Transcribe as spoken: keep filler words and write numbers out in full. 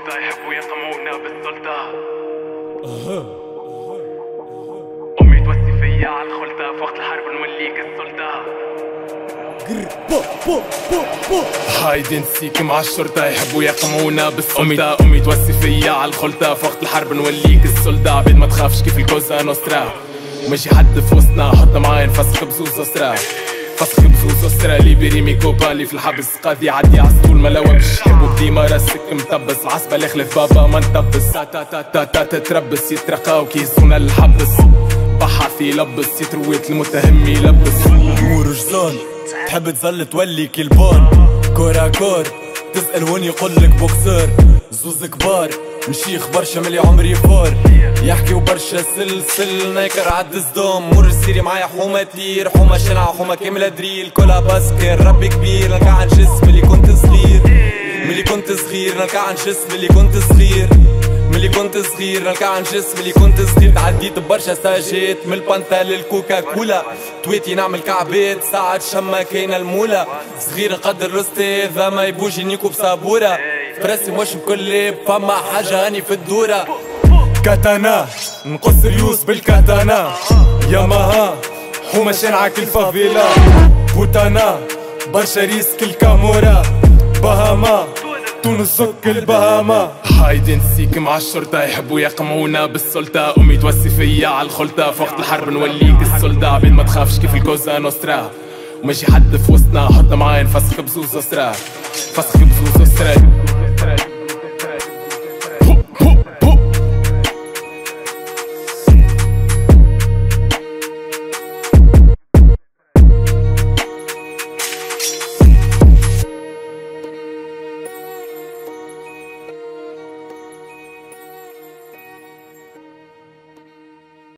الشرطة يحبوا يقمعونا بالسلطة. أمي توسي فيا عالخلطة، في وقت الحرب نوليك السلطة. هايدي نسيك مع الشرطة يحبوا يقمعونا بالسلطة. أمي توسي فيا عالخلطة، في وقت الحرب نوليك السلطة. عبيد ما تخافش كيف الكوزا نوسترا، ماشي حد في وسطنا حط معايا نفسخ بزوز أسرة. فسخ بزوز أسرة اللي بريمي كوبا اللي في الحبس قاضي يعدي عالسطول ملاوى مش يحبوا ديما راسك مطبس. العصبة اللي خلف بابا ما نطبس، تا تا تا تا تا تتربس يترقاو كيهزونا للحبس. بحث يلبس يترويت المتهم يلبس. نور جزون تحب تظل تولي كالبون، كورا كور تسأل وين يقولك بوكسور. زوز كبار مشيخ برشا ملي عمري فور، يحكي وبرشا سلسل نايكر عد صدوم. مور السيري معايا حومة تير، حومة شنعة حومة كاملة دريل. كلها باسكر ربي كبير، نلقى عن جسم اللي كنت صغير. ملي كنت صغير نلقى عن جسم اللي كنت صغير. ملي كنت صغير نلقى عن جسم اللي كنت صغير. تعديت ببرشا ساجات من البانتا للكوكا كولا. تويتي نعمل كعبات ساعة شما كاينة المولى. صغير نقدر الاستاذ ما يبوجي نيكو بصابورة. فراسي مش بكل لاب فما حاجة هاني في الدورة. كاتانا نقص ريوس بالكاتانا، ياماها حومة شنعة كل فافيلا. بوتانا برشا ريسك الكامورا، بهاما تونس زك البهاما. هايدي نسيك مع الشرطة يحبوا يقمعونا بالسلطة. أمي توسي فيا عالخلطة، في وقت الحرب نوليك السلطة. عبيد ما تخافش كيف الكوزا نوسترا، وماشي حد في وسطنا حط معايا نفسخ بزوز أسرة. فسخ بزوز أسرة